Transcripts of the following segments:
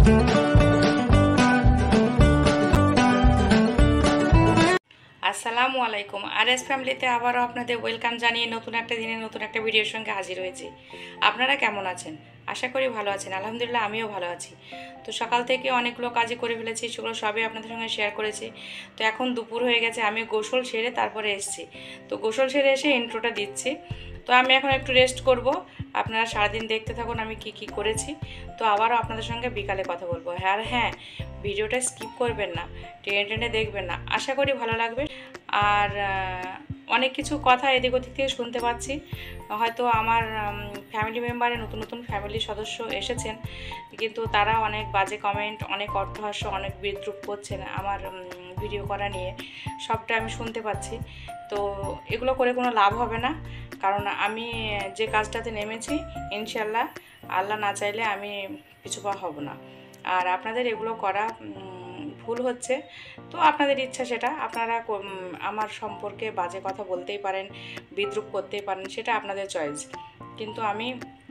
আসসালামু আলাইকুম। আরএস ফ্যামিলিতে আবারও আপনাদের ওয়েলকাম জানিয়ে নতুন একটা দিনে নতুন একটা ভিডিওর সঙ্গে হাজির হয়েছি। আপনারা কেমন আছেন? আশা করি ভালো আছেন। আলহামদুলিল্লাহ আমিও ভালো আছি। তো সকাল থেকে অনেকগুলো কাজই করে ফেলেছি, সেগুলো সবই আপনাদের সঙ্গে শেয়ার করেছি। তো এখন দুপুর হয়ে গেছে, আমি গোসল সেরে তারপরে এসেছি। তো গোসল সেরে এসে ইন্ট্রোটা দিচ্ছি। তো আমি এখন একটু রেস্ট করব। আপনারা সারাদিন দেখতে থাকুন আমি কি কি করেছি। তো আবারও আপনাদের সঙ্গে বিকালে কথা বলবো। আর হ্যাঁ, ভিডিওটা স্কিপ করবেন না, টেনে টেনে দেখবেন না, আশা করি ভালো লাগবে। আর অনেক কিছু কথা এদিক ওদিক থেকে শুনতে পাচ্ছি। হয়তো আমার ফ্যামিলি মেম্বারে নতুন নতুন ফ্যামিলির সদস্য এসেছেন, কিন্তু তারা অনেক বাজে কমেন্ট, অনেক অট্টহাস্য, অনেক বিদ্রূপ করছেন আমার ভিডিও করা নিয়ে। সবটা আমি শুনতে পাচ্ছি। তো এগুলো করে কোনো লাভ হবে না, কারণ আমি যে কাজটাতে নেমেছি ইনশাল্লাহ আল্লাহ না চাইলে আমি পিছু পা হব না। আর আপনাদের এগুলো করা ভুল হচ্ছে, তো আপনাদের ইচ্ছা, সেটা আপনারা আমার সম্পর্কে বাজে কথা বলতেই পারেন, বিদ্রূপ করতেই পারেন, সেটা আপনাদের চয়েস। কিন্তু আমি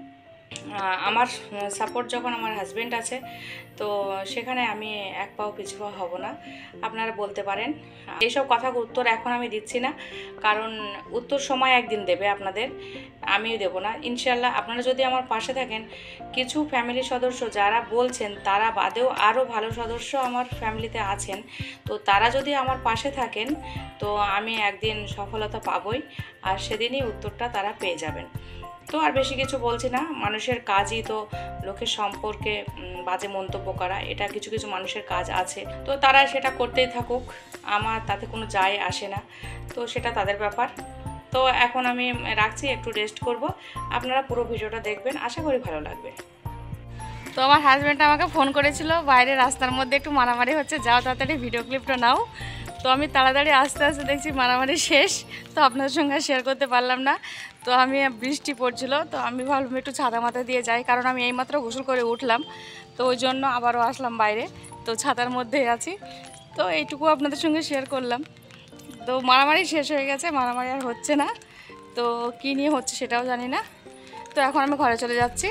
আমার সাপোর্ট যখন আমার হাজব্যান্ড আছে, তো সেখানে আমি এক পাও পিছু পা হব না। আপনারা বলতে পারেন। এইসব কথা উত্তর এখন আমি দিচ্ছি না, কারণ উত্তর সময় একদিন দেবে আপনাদের, আমিও দেব না ইনশাল্লাহ। আপনারা যদি আমার পাশে থাকেন, কিছু ফ্যামিলির সদস্য যারা বলছেন তারা বাদেও আরও ভালো সদস্য আমার ফ্যামিলিতে আছেন, তো তারা যদি আমার পাশে থাকেন তো আমি একদিন সফলতা পাবই, আর সেদিনই উত্তরটা তারা পেয়ে যাবেন। তো আর বেশি কিছু বলছি না। মানুষের কাজই তো লোকের সম্পর্কে বাজে মন্তব্য করা, এটা কিছু কিছু মানুষের কাজ আছে, তো তারা সেটা করতেই থাকুক, আমার তাতে কোনো যায় আসে না। তো সেটা তাদের ব্যাপার। তো এখন আমি রাখছি, একটু রেস্ট করব। আপনারা পুরো ভিডিওটা দেখবেন, আশা করি ভালো লাগবে। তো আমার হাজব্যান্ড আমাকে ফোন করেছিল, বাইরে রাস্তার মধ্যে একটু মারামারি হচ্ছে, যাও তাড়াতাড়ি ভিডিও ক্লিপটা নাও। তো আমি তাড়াতাড়ি আস্তে আস্তে দেখছি মারামারি শেষ, তো আপনাদের সঙ্গে শেয়ার করতে পারলাম না। তো আমি বৃষ্টি পড়ছিল, তো আমি ভাবলাম একটু ছাতা মাথা দিয়ে যাই, কারণ আমি এইমাত্র গোসল করে উঠলাম, তো ওই জন্য আবারও আসলাম বাইরে। তো ছাতার মধ্যেই আছি, তো এইটুকু আপনাদের সঙ্গে শেয়ার করলাম। তো মারামারি শেষ হয়ে গেছে, মারামারি আর হচ্ছে না। তো কী নিয়ে হচ্ছে সেটাও জানি না। তো এখন আমি ঘরে চলে যাচ্ছি।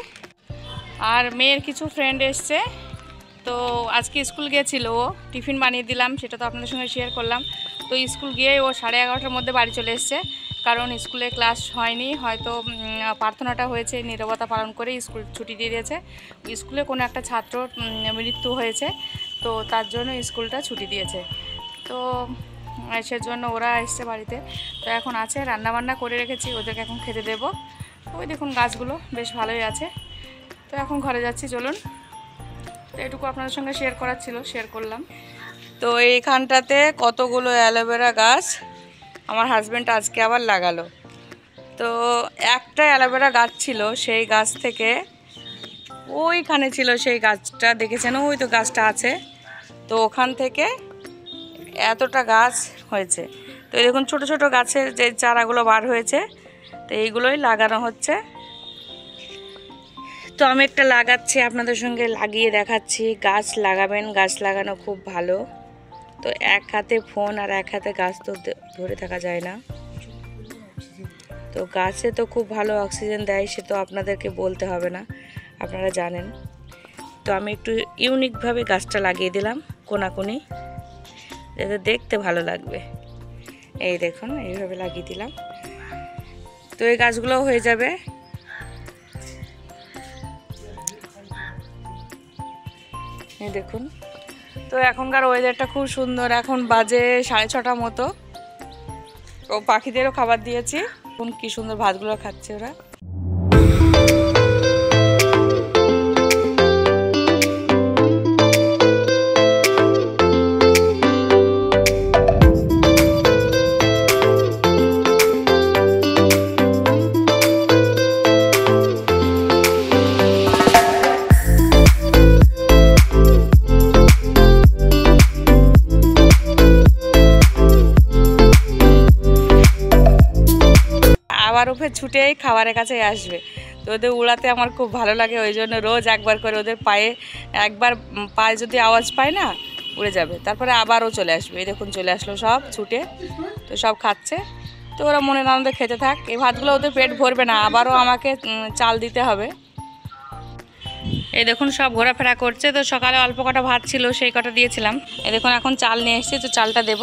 আর মেয়ের কিছু ফ্রেন্ড এসছে, তো আজকে স্কুল গিয়েছিল, ও টিফিন বানিয়ে দিলাম, সেটা তো আপনাদের সঙ্গে শেয়ার করলাম। তো স্কুল গিয়ে ও 11:30টার মধ্যে বাড়ি চলে এসছে, কারণ স্কুলে ক্লাস হয়নি, হয়তো প্রার্থনাটা হয়েছে, নীরবতা পালন করে স্কুল ছুটি দিয়ে দিয়েছে। স্কুলে কোনো একটা ছাত্রর মৃত্যু হয়েছে, তো তার জন্য স্কুলটা ছুটি দিয়েছে। তো সেজন্য ওরা এসছে বাড়িতে। তো এখন আছে, রান্নাবান্না করে রেখেছি, ওদেরকে এখন খেতে দেবো। ওই দেখুন গাছগুলো বেশ ভালোই আছে। তো এখন ঘরে যাচ্ছি, চলুন। তো এটুকু আপনাদের সঙ্গে শেয়ার করার ছিল, শেয়ার করলাম। তো এইখানটাতে কতগুলো অ্যালোভেরা গাছ আমার হাজব্যান্ড আজকে আবার লাগালো। তো একটা অ্যালোভেরা গাছ ছিল, সেই গাছ থেকে ওইখানে ছিল সেই গাছটা, দেখেছেন ওই তো গাছটা আছে, তো ওখান থেকে এতটা গাছ হয়েছে। তো দেখুন ছোট ছোট গাছের যে চারাগুলো বার হয়েছে, তো এইগুলোই লাগানো হচ্ছে। তো আমি একটা লাগাচ্ছি, আপনাদের সঙ্গে লাগিয়ে দেখাচ্ছি। গাছ লাগাবেন, গাছ লাগানো খুব ভালো। তো এক হাতে ফোন আর এক হাতে গাছ তো ধরে থাকা যায় না। তো গাছে তো খুব ভালো অক্সিজেন দেয়, সে তো আপনাদেরকে বলতে হবে না, আপনারা জানেন। তো আমি একটু ইউনিকভাবে গাছটা লাগিয়ে দিলাম কোনাকুনি, যাতে দেখতে ভালো লাগবে। এই দেখুন এইভাবে লাগিয়ে দিলাম। তো এই গাছগুলোও হয়ে যাবে। এই দেখুন। তো এখনকার ওয়েদারটা খুব সুন্দর, এখন বাজে 6:30 মতো। ও পাখিদেরও খাবার দিয়েছি, এখন কি সুন্দর ভাতগুলো খাচ্ছে ওরা। আবার ওপরে ছুটেই খাবারের কাছে আসবে। তো ওদের উড়াতে আমার খুব ভালো লাগে, ওই জন্য রোজ একবার করে ওদের পায়ে, একবার পায়ে যদি আওয়াজ পায় না উড়ে যাবে, তারপরে আবারও চলে আসবে। এই দেখুন চলে আসলো সব ছুটে, তো সব খাচ্ছে। তো ওরা মনে আনন্দে খেতে থাক। এই ভাতগুলো ওদের পেট ভরবে না, আবারও আমাকে চাল দিতে হবে। এই দেখুন সব ঘোরাফেরা করছে। তো সকালে অল্প কটা ভাত ছিল, সেই কটা দিয়েছিলাম। এই দেখুন এখন চাল নিয়ে এসেছি, তো চালটা দেব।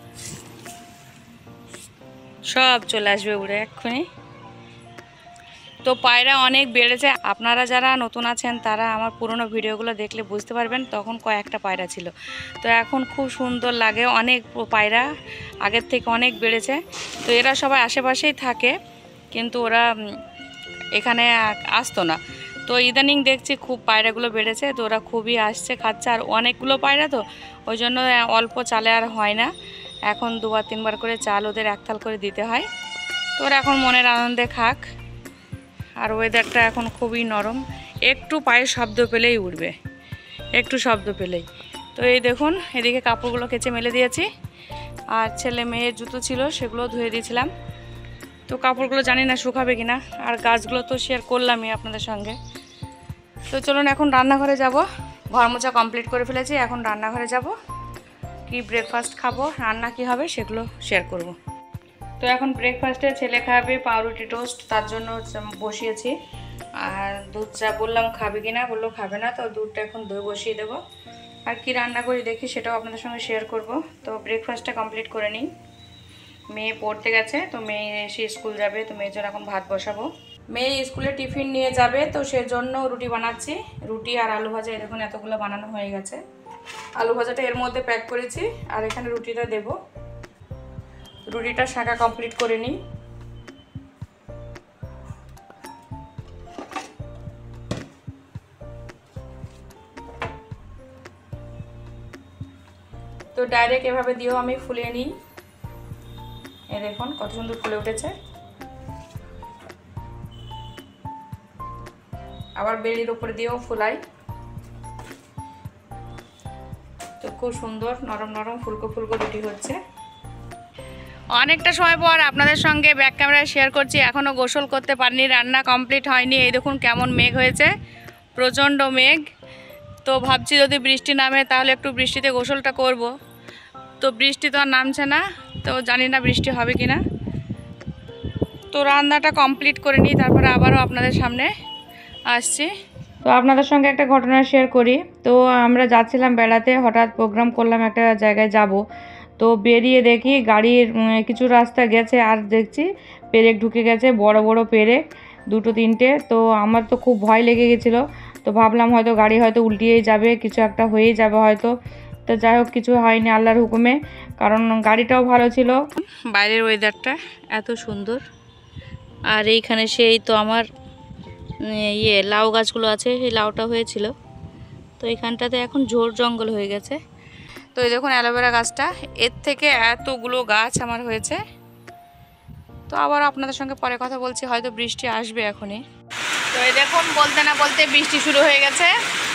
সব চলে আসবে উড়ে এক্ষুনি। তো পায়রা অনেক বেড়েছে। আপনারা যারা নতুন আছেন তারা আমার পুরনো ভিডিওগুলো দেখলে বুঝতে পারবেন, তখন কয়েকটা পায়রা ছিল। তো এখন খুব সুন্দর লাগে, অনেক পায়রা আগের থেকে অনেক বেড়েছে। তো এরা সবাই আশেপাশেই থাকে, কিন্তু ওরা এখানে আসতো না। তো ইদানিং দেখছি খুব পায়রাগুলো বেড়েছে, তো ওরা খুবই আসছে, খাচ্ছে। আর অনেকগুলো পায়রা তো ওই জন্য অল্প চালে আর হয় না। এখন 2-3 বার করে চাল ওদের একথাল করে দিতে হয়। তো ওরা এখন মনের আনন্দে খাক। আর ওয়েদারটা এখন খুবই নরম, একটু পায়ের শব্দ পেলেই উঠবে, একটু শব্দ পেলেই। তো এই দেখুন এদিকে কাপড়গুলো কেচে মেলে দিয়েছি, আর ছেলে মেয়ের জুতো ছিল সেগুলো ধুয়ে দিয়েছিলাম। তো কাপড়গুলো জানি না শুকাবে কিনা, আর গাছগুলো তো শেয়ার করলামই আপনাদের সঙ্গে। তো চলুন এখন রান্নাঘরে যাব। ঘর মোছা কমপ্লিট করে ফেলেছি, এখন রান্নাঘরে যাব। কি ব্রেকফাস্ট খাবো, রান্না কি হবে সেগুলো শেয়ার করব। তো এখন ব্রেকফাস্টে ছেলে খাবে পাউরুটি টোস্ট, তার জন্য বসিয়েছি। আর দুধ চা বললাম খাবে কিনা, বললো খাবে না, তো দুধটা এখন দই বসিয়ে দেবো। আর কি রান্না করি দেখি সেটাও আপনাদের সঙ্গে শেয়ার করব। তো ব্রেকফাস্টটা কমপ্লিট করে নিই। মেয়ে পড়তে গেছে, তো মেয়ে এসে স্কুল যাবে, তো মেয়ের জন্য এখন ভাত বসাবো। মেয়ে স্কুলে টিফিন নিয়ে যাবে, তো সেজন্য রুটি বানাচ্ছি। রুটি আর আলু ভাজা, দেখুন এতগুলো বানানো হয়ে গেছে। আলু ভাজাটা এর মধ্যে প্যাক করেছি, আর এখানে রুটিটা দেব। রুটিটা শাঁকা কমপ্লিট করে নিই। তো ডাইরেক্ট এভাবে দিয়েও আমি ফুলিয়ে নিই। এই দেখুন কত সুন্দর ফুলে উঠেছে। আবার বেলির উপরে দিয়েও ফুলাই। তো খুব সুন্দর নরম নরম ফুলকো ফুলকো রুটি হচ্ছে। অনেকটা সময় পর আপনাদের সঙ্গে ব্যাক ক্যামেরায় শেয়ার করছি। এখনও গোসল করতে পারিনি, রান্না কমপ্লিট হয়নি। এই দেখুন কেমন মেঘ হয়েছে, প্রচণ্ড মেঘ। তো ভাবছি যদি বৃষ্টি নামে তাহলে একটু বৃষ্টিতে গোসলটা করব। তো বৃষ্টি তো আর নামছে না, তো জানি না বৃষ্টি হবে কি না। তো রান্নাটা কমপ্লিট করে নিই, তারপরে আবারও আপনাদের সামনে আসছি। তো আপনাদের সঙ্গে একটা ঘটনা শেয়ার করি। তো আমরা যাচ্ছিলাম বেড়াতে, হঠাৎ প্রোগ্রাম করলাম একটা জায়গায় যাব। তো বেরিয়ে দেখি গাড়ির কিছু রাস্তা গেছে, আর দেখছি পেরেক ঢুকে গেছে, বড় বড় পেরেক, 2-3টে। তো আমার তো খুব ভয় লেগে গেছিলো। তো ভাবলাম হয়তো গাড়ি হয়তো উল্টিয়েই যাবে, কিছু একটা হয়েই যাবে হয়তো। তো যাই হোক কিছু হয়নি আল্লাহর হুকুমে, কারণ গাড়িটাও ভালো ছিল। বাইরের ওয়েদারটা এত সুন্দর। আর এইখানে সেই তো আমার লাউ গাছগুলো আছে, সেই লাউটা হয়েছিল। তো এইখানটাতে এখন ঝোড় জঙ্গল হয়ে গেছে। তো এই দেখুন অ্যালোভেরা গাছটা, এর থেকে এতগুলো গাছ আমার হয়েছে। তো আবার আপনাদের সঙ্গে পরে কথা বলছি, হয়তো বৃষ্টি আসবে এখনই। তো এই দেখুন বলতে না বলতে বৃষ্টি শুরু হয়ে গেছে।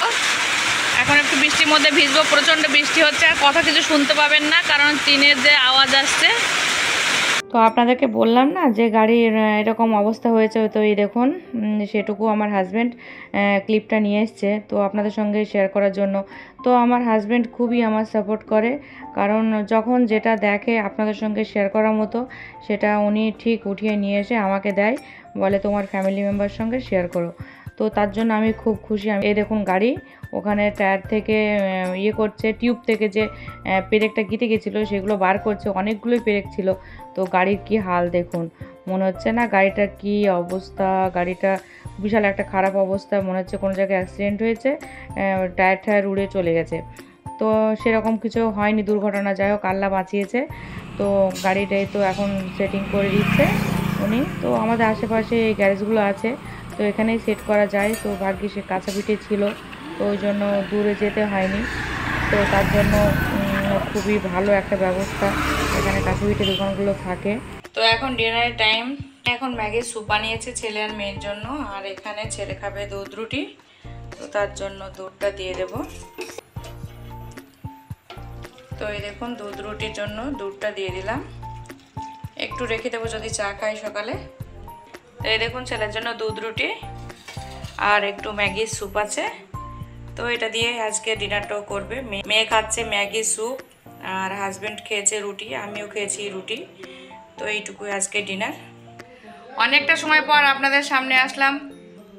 এখন একটু বৃষ্টির মধ্যে ভিজবো, প্রচণ্ড বৃষ্টি হচ্ছে। আর কথা কিছু শুনতে পাবেন না, কারণ টিনের যে আওয়াজ আসছে। তো আপনাদেরকে বললাম না যে গাড়ির এরকম অবস্থা হয়েছে। তো এই দেখুন সেটুকু আমার হাজব্যান্ড ক্লিপটা নিয়ে এসছে, তো আপনাদের সঙ্গে শেয়ার করার জন্য। তো আমার হাজব্যান্ড খুবই আমার সাপোর্ট করে, কারণ যখন যেটা দেখে আপনাদের সঙ্গে শেয়ার করার মতো, সেটা উনি ঠিক উঠিয়ে নিয়ে এসে আমাকে দেয়, বলে তোমার ফ্যামিলি মেম্বার সঙ্গে শেয়ার করো। তো তার জন্য আমি খুব খুশি। এই দেখুন গাড়ি ওখানে টায়ার থেকে করছে, টিউব থেকে যে পেরেকটা কেটে গেছিলো সেগুলো বার করছে, অনেকগুলোই পেরেক ছিল। তো গাড়ির কি হাল দেখুন, মনে হচ্ছে না গাড়িটার কি অবস্থা, গাড়িটা বিশাল একটা খারাপ অবস্থা, মনে হচ্ছে কোনো জায়গায় অ্যাক্সিডেন্ট হয়েছে, টায়ার উড়ে চলে গেছে। তো সেরকম কিছু হয়নি দুর্ঘটনা, যাই হোক আল্লাহ বাঁচিয়েছে। তো গাড়িটাই তো এখন সেটিং করে দিচ্ছে উনি। তো আমাদের আশেপাশে এই গ্যারেজগুলো আছে, তো এখানেই সেট করা যায়। তো ভাগ্যিস কাছাপিঠে ছিল, তো ওই জন্য দূরে যেতে হয়নি। তো তার জন্য খুবই ভালো একটা ব্যবস্থা, এখানে কাছাপিঠে দোকানগুলো থাকে। তো এখন ডিনারের টাইম। এখন ম্যাগির স্যুপ বানিয়েছে ছেলে আর মেয়ের জন্য, আর এখানে ছেলে খাবে দুধ রুটি, তো তার জন্য দুধটা দিয়ে দেব। তো এই দেখুন দুধ রুটির জন্য দুধটা দিয়ে দিলাম, একটু রেখে দেবো যদি চা খাই সকালে। তো এই দেখুন ছেলের জন্য দুধ রুটি আর একটু ম্যাগির স্যুপ আছে। তো এটা দিয়ে আজকে ডিনারটাও করবে। মেয়ে খাচ্ছে ম্যাগি স্যুপ, আর হাজব্যান্ড খেয়েছে রুটি, আমিও খেয়েছি রুটি। তো এইটুকুই আজকে ডিনার। অনেকটা সময় পর আপনাদের সামনে আসলাম।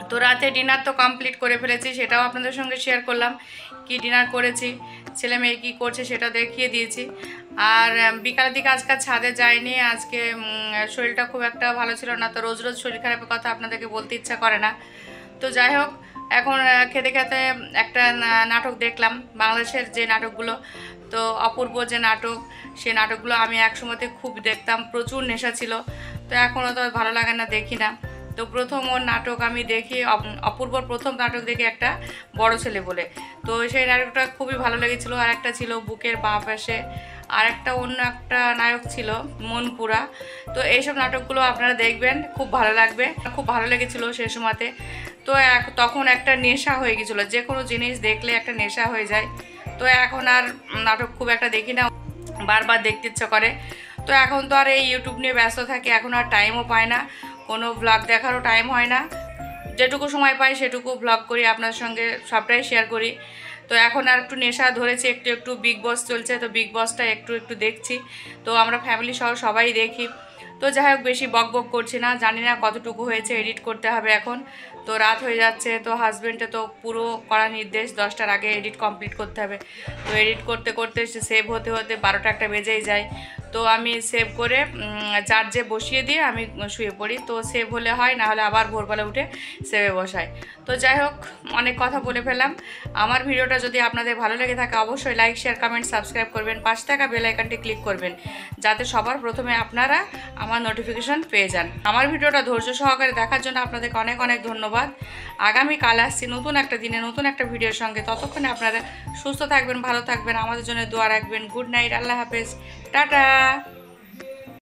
তো রাতে ডিনার তো কমপ্লিট করে ফেলেছি, সেটাও আপনাদের সঙ্গে শেয়ার করলাম কি ডিনার করেছি, ছেলে মেয়ে কী করছে সেটা দেখিয়ে দিয়েছি। আর বিকালের দিকে আজকে ছাদে যাইনি, আজকে শরীরটা খুব একটা ভালো ছিল না, তো রোজ রোজ শরীর খারাপের কথা আপনাদেরকে বলতে ইচ্ছা করে না। তো যাই হোক, এখন খেতে খেতে একটা নাটক দেখলাম, বাংলাদেশের যে নাটকগুলো, তো অপূর্ব যে নাটক, সে নাটকগুলো আমি একসময়তে খুব দেখতাম, প্রচুর নেশা ছিল। তো এখনও তো ভালো লাগে না, দেখি না। তো প্রথম ওর নাটক আমি দেখি, অপূর্বর প্রথম নাটক দেখি একটা বড় ছেলে বলে, তো সেই নাটকটা খুবই ভালো লেগেছিলো। আর একটা ছিল বুকের বাঁ পাশে, আর একটা অন্য একটা নায়ক ছিল মনপুরা। তো এইসব নাটকগুলো আপনারা দেখবেন, খুব ভালো লাগবে, খুব ভালো লেগেছিলো সেই সময়তে। তো তখন একটা নেশা হয়ে গেছিলো, যে কোনো জিনিস দেখলে একটা নেশা হয়ে যায়। তো এখন আর নাটক খুব একটা দেখি না, বারবার দেখতে ইচ্ছা করে। তো এখন তো আর এই ইউটিউব নিয়ে ব্যস্ত থাকি, এখন আর টাইমও পায় না, কোনো ব্লগ দেখারও টাইম হয় না। যেটুকু সময় পাই সেটুকু ব্লগ করি, আপনার সঙ্গে সবটাই শেয়ার করি। তো এখন আর একটু নেশা ধরেছে, একটু একটু বিগ বস চলছে, তো বিগ বসটা একটু একটু দেখছি। তো আমরা ফ্যামিলি সহ সবাই দেখি। তো যাই হোক, বেশি বক বক করছি না, জানি না কতটুকু হয়েছে, এডিট করতে হবে এখন। তো রাত হয়ে যাচ্ছে, তো হাজব্যান্ডে তো পুরো কড়া নির্দেশ 10টার আগে এডিট কমপ্লিট করতে হবে। তো এডিট করতে করতে সেভ হতে হতে 12টা একটা বেজেই যায়। তো আমি সেভ করে চার্জে বসিয়ে দিয়ে আমি শুয়ে পড়ি। তো সেভ হলে হয়, না হলে আবার ভোরবেলা উঠে সেভে বসাই। তো যাই হোক, অনেক কথা বলে ফেললাম। আমার ভিডিওটা যদি আপনাদের ভালো লেগে থাকে অবশ্যই লাইক, শেয়ার, কমেন্ট, সাবস্ক্রাইব করবেন, পাশে থাকা বেল আইকনটি ক্লিক করবেন, যাতে সবার প্রথমে আপনারা আমার নোটিফিকেশন পেয়ে যান। আমার ভিডিওটা ধৈর্য সহকারে দেখার জন্য আপনাদেরকে অনেক অনেক ধন্যবাদ। আগামীকাল আসছি নতুন একটা দিনে নতুন একটা ভিডিওর সঙ্গে। ততক্ষণে আপনারা সুস্থ থাকবেন, ভালো থাকবেন, আমাদের জন্য দোয়া রাখবেন। গুড নাইট, আল্লাহ হাফেজ, টাটা।